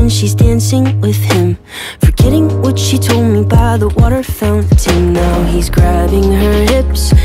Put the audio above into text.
when she's dancing with him, forgetting what she told me by the water fountain. Now he's grabbing her hips,